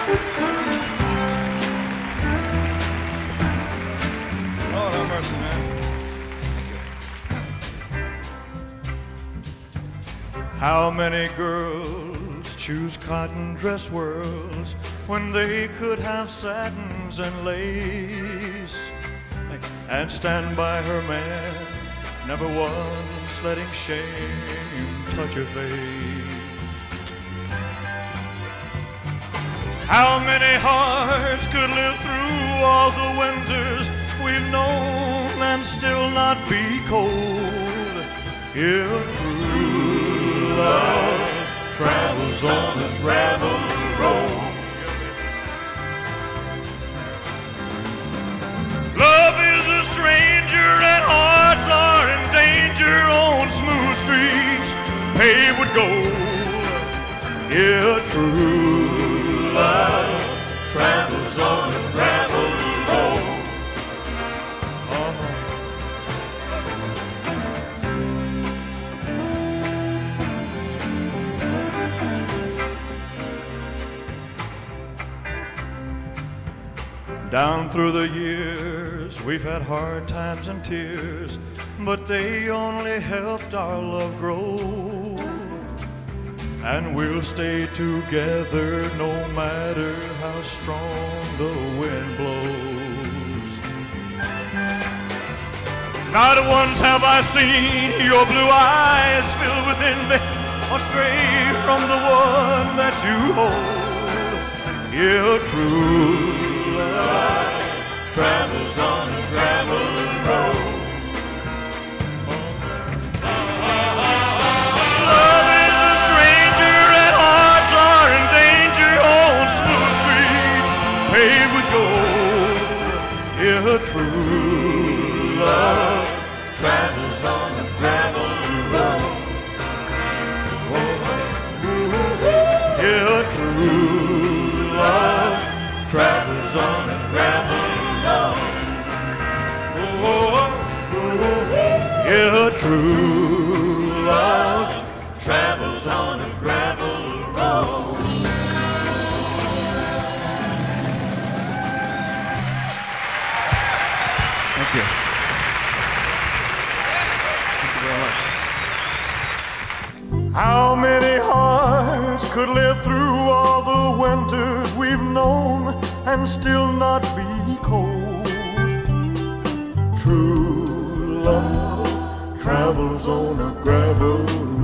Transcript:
Lord have mercy, man. How many girls choose cotton dress whirls when they could have satins and lace and stand by her man, never once letting shame touch her face? How many hearts could live through all the winters we've known and still not be cold? If true love travels on a gravel road, love is a stranger and hearts are in danger on smooth streets paved with gold. If true love travels on a gravel road. Down through the years, we've had hard times and tears, but they only helped our love grow. And we'll stay together no matter how strong the wind blows. Not once have I seen your blue eyes filled with envy or stray from the one that you hold. Your true love travels on a gravel road. Love is a stranger and hearts are in danger on smooth streets paved with gold. Your true love travels on a gravel road. Your true love travels on a gravel road. Your true love travels on a gravel road. Thank you. Thank you very much. How many hearts could live through all the winters we've known and still not be cold? True love travels on a gravel road.